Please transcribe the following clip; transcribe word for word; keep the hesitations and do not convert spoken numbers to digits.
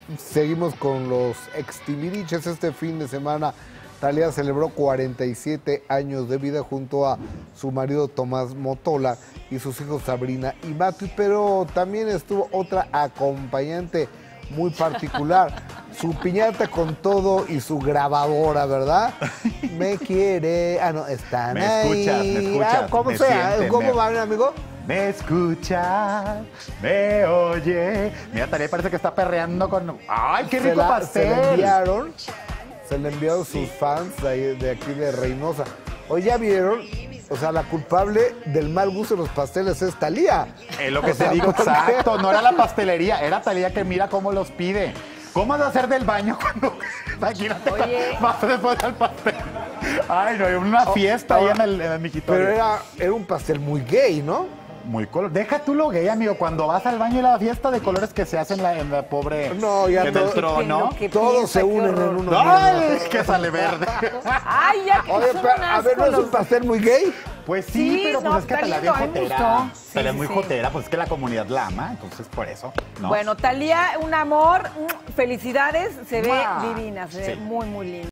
Seguimos con los extimiriches. Este fin de semana, Thalía celebró cuarenta y siete años de vida junto a su marido Tomás Motola y sus hijos Sabrina y Mati, pero también estuvo otra acompañante muy particular, su piñata con todo y su grabadora, ¿verdad? Me quiere, ah no, están me ahí. Escuchas, me escuchas, ah, ¿Cómo me sea? siente, ¿Cómo me... van, amigo? Me escucha, me oye. Mira, Thalía parece que está perreando con... ¡Ay, qué rico se la, pastel! Se le enviaron, se le enviaron sus fans de, ahí, de aquí de Reynosa. Hoy ya vieron, o sea, la culpable del mal gusto de los pasteles es Thalía. Es lo que o te sea, digo, ¿por qué? exacto. No era la pastelería, era Thalía que mira cómo los pide. ¿Cómo has de hacer del baño cuando... Imagínate, Oye. vas después del pastel. Ay, no, hay una fiesta Oh, ahí en el, en el migitorio. Pero era, era un pastel muy gay, ¿no? Muy color. Deja tú lo gay, amigo. Cuando vas al baño y la fiesta de colores que se hace en la, en la pobre... No, ya en todo- el trono. ¿Qué Todos piensa? se Qué unen en horror. uno. ¡Ay! mismo. Que sale verde. Ay, ya que Oye, son pero, un a ver, ¿no asco es un los- pastel muy gay? Pues sí, Sí, pero pues no, es que está Thalía es lindo, bien a mí me jotera. gustó. Sí, Thalía es sí, muy sí. jotera, pues es que la comunidad la ama, entonces por eso, ¿no? Bueno, Thalía, un amor, mm, felicidades, se ve ¡Mua! divina, se ve Sí. muy, muy linda.